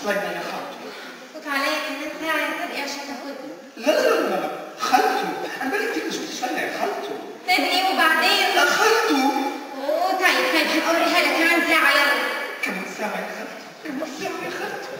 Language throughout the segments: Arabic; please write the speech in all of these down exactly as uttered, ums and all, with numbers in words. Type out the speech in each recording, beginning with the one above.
ليلى يا خالته. فوت عليا كمان ساعة يا صدقي عشان تاخدني. لا لا لا لا خالته، أنا بقالي كتير ما شفتش ليلى يا خالته. صدقي وبعدين؟ لا خالته. أوه طيب طيب هوريها لك كمان ساعة يلا. كمان ساعة يا خالته، كمان ساعة يا خالته.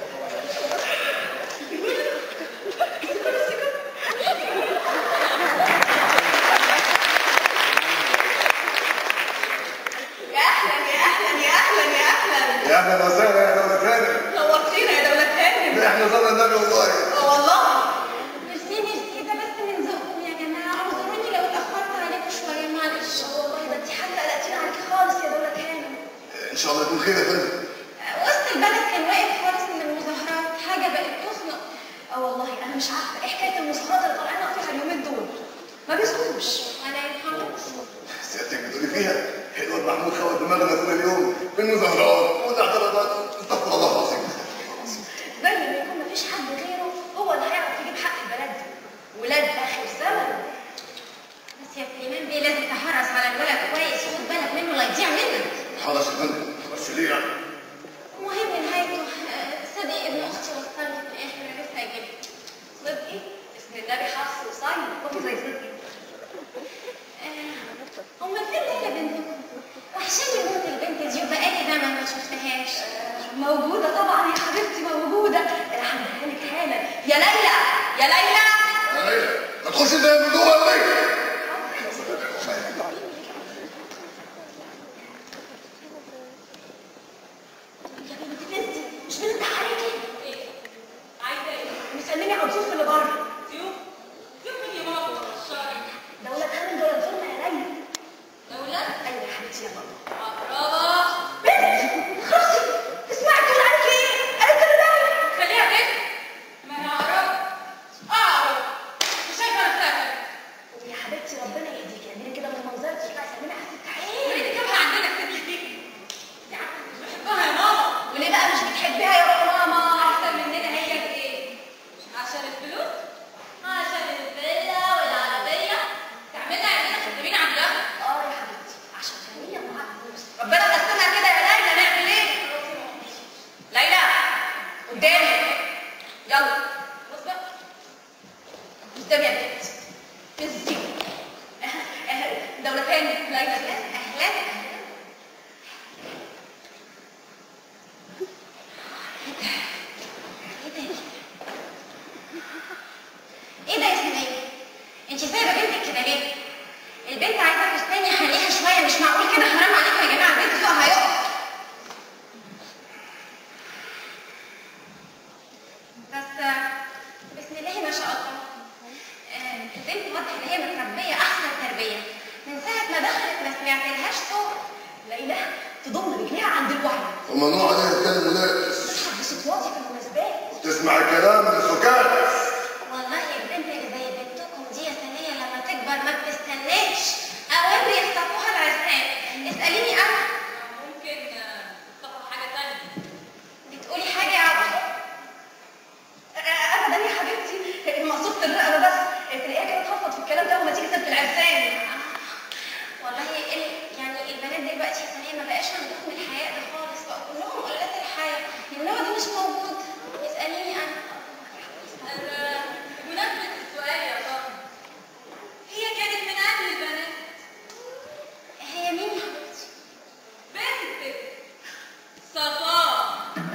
يا اهلا وسهلا يا دولة هانم. نورتينا يا دولة هانم. احنا زرنا النبي والله. اه والله. ميرسي ميرسي ده بس من ذوقكم يا جماعة، اعذروني لو اتأخرت عليكم شوية معلش. والله ده انت حتى قلقتينا عليكي خالص يا دولة هانم. ان شاء الله يكون خير يا فندم. وسط البلد كان واقف خالص من المظاهرات، حاجة بقت تخنق. اه والله انا مش عارفة ايه حكاية المظاهرات اللي طالعين فيها اليومين دول. ما بيسكتوش. انا يرحمك. سيادتك بتقولي فيها الواد محمود خوت دماغنا طول اليوم بالمظاهرات والاعتراضات، استغفر الله العظيم. بل لما يكون مفيش حد غيره هو اللي هيعرف يجيب حق البلد دي. ولاد اخر زمن. بس يا سليمان بيه لازم تحرص على الولد كويس وخد بالك منه لا يضيع منك. حرص يا فندم، بس ليه يعني؟ المهم نهايته صدقي ابن اختي وصلني في الاخر عرفت اجيبه. صدقي اسم النبي حفص وصايم وفي زي صدقي. امال فين ليلى بنتكم؟ وحشاني موت البنت دي وبقالي زمن ما شفتهاش. موجودة طبعا يا حبيبتي موجودة. راح اديها لك حالا. يا ليلى يا ليلى يا ليلى ما تخش زي من جوه يا ليلى. يا بنتي بنتي مش بنت عليكي؟ ايه؟ عايزة ايه؟ مسلمي على الضيوف اللي بره. ضيوف؟ ضيوف مين يا ماما؟ دولة هانم دول زورنا يا ليلى. دولة؟ ايوه يا حبيبتي يا ماما. برافو. بنت خلاصي اسمعي بتقول عليك ايه؟ قالت لي لا. خليها بنت. ما انا اعرف. اعرف. مش شايفة نفسها. يا حبيبتي ربنا يهديكي، اعملي كده من منظرك تطلعي سلمي على ست عين. وليه جابها عندنا الست دي؟ يا عم مش بحبها يا ماما. وليه بقى مش بتحبيها يا ماما؟ احسن مننا هي بايه؟ عشان الفلوس؟ عشان الفيلا والعربية. تعملنا عندنا خدامين عندها. اه يا حبيبتي عشان غنية ومعاها فلوس. ربنا قسمها كده يا ليلى نعمل ايه؟ ليلى قدامي يلا بص بقى قدامي يا بنت. ازاي؟ دولة تاني ليلى اهلا اهلا. ايه ده يا سمية؟ انتي سايبه بنتك كده ليه؟ البنت عايزه فستان يخليها شويه، مش معقول كده، حرام عليكم يا جماعه، البنت ذوقها هيقف. بس بسم الله ما شاء الله. البنت واضح ان هي متربيه احسن تربيه. من ساعه ما دخلت ما سمعتلهاش صوت. ليلى تضم رجليها عند الوحده. وممنوع عليها تتكلم مناقص. بتحب صوت واطي في المناسبات. وتسمع الكلام من السكات. والله البنت اللي زي بنتكم دي يا سنية لما تكبر ما بتستناش اوامر يخطفوها العرسان. اسأليني انا. ممكن تخطفوا حاجة تانية. بتقولي حاجة يا عبد؟ ابدا يا حبيبتي، مقصودة الرقبة بس، تلاقيها كده تخفض في الكلام ده وما تيجي سيرة العرسان. والله يعني البنات دلوقتي يا سنية ما بقاش عندهم الحياء ده خالص، بقوا كلهم قلات الحياء. النوع ده مش موجود. اسأليني انا. بمناسبة السؤال يا طارق، هي كانت من أهل البنات. هي مين يا حبيبتي؟ بنتك صفاء.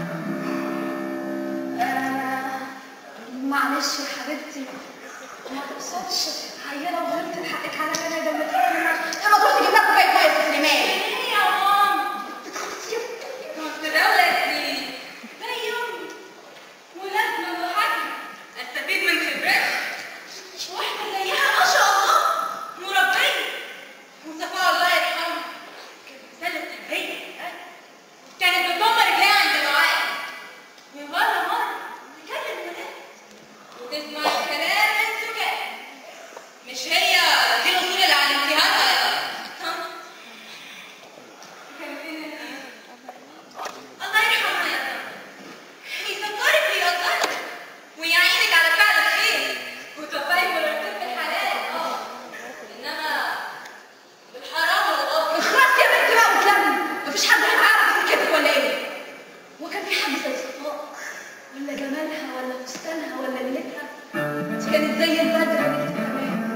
آه معلش يا حبيبتي ما تقصدش، عيالة وغلطت بحقك على كده يا دولة هانم. يلا تروح تجيب لك كوباية مية يا سليمان. ايه يا ماما؟ كنت دولة دي زي يومي ولازمة وحاجة استفيد من خبرتها. مش واحدة زيها ما شاء الله مربية. وصفاء الله يرحمها كانت رسالة تربية. كانت بتضم رجليها عند دعاء. من مرة مرة تكلم ولاد وتسمع الكلام من سكات. مش هي دي الأصول اللي علمتيها ولا جمالها ولا فستانها ولا ليلتها، دي كانت زي البدر يا بنت كمان.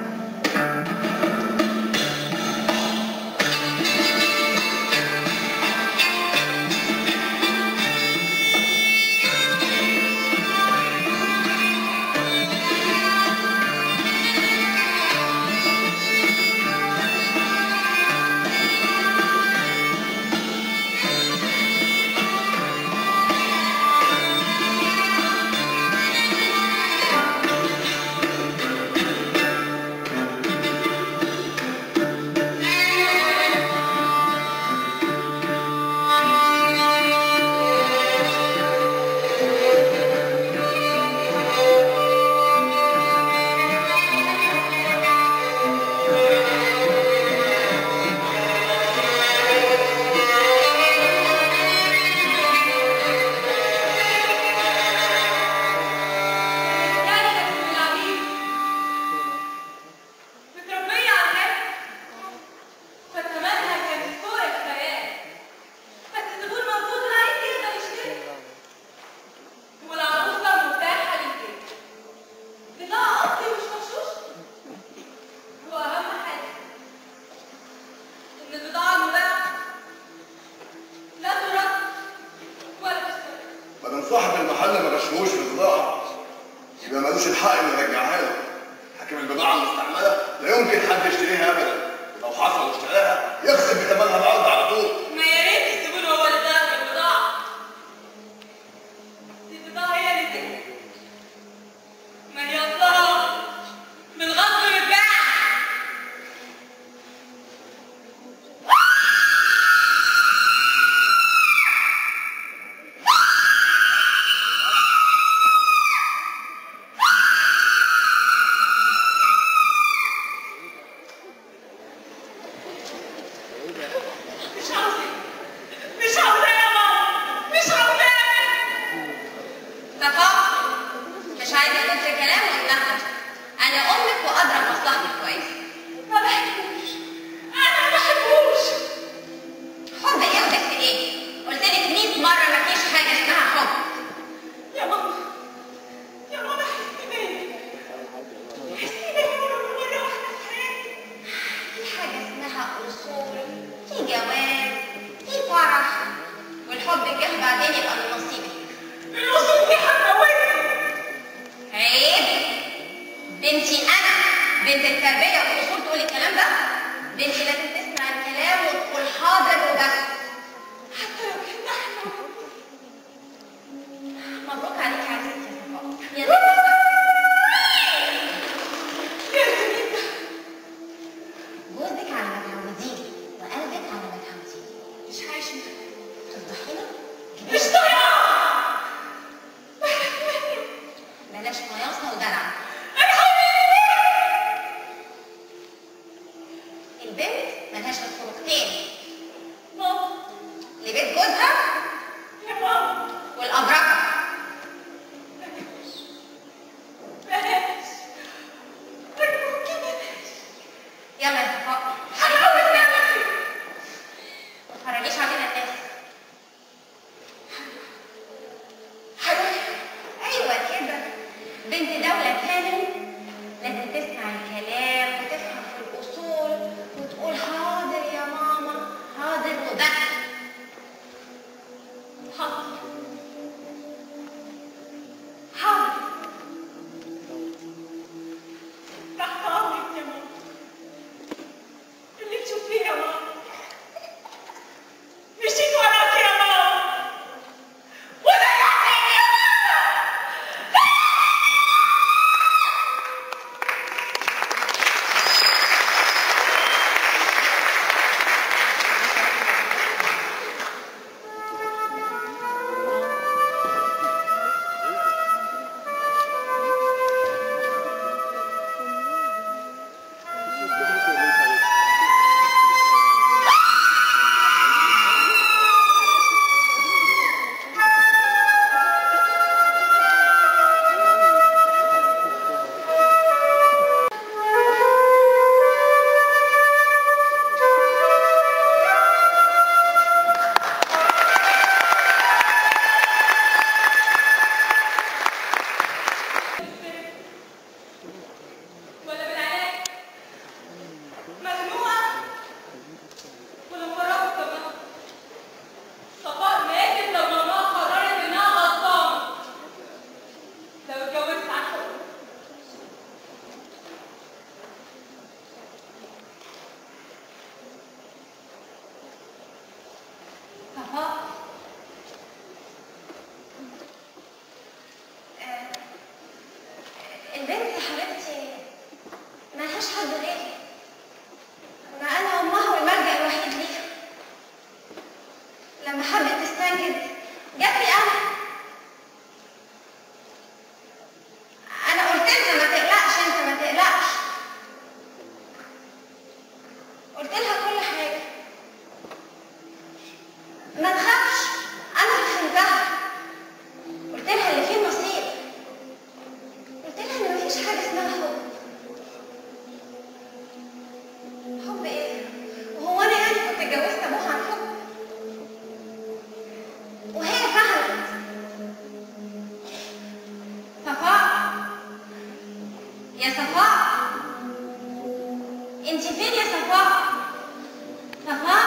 فين يا صفاء؟ صفاء؟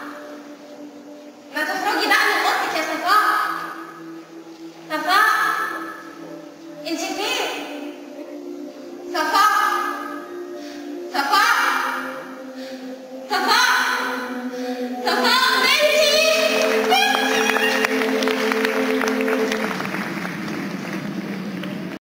ما تخرجي بقى من اوضتك يا صفاء. صفاء؟ انت فين؟ صفاء؟ صفاء؟ صفاء؟ صفاء؟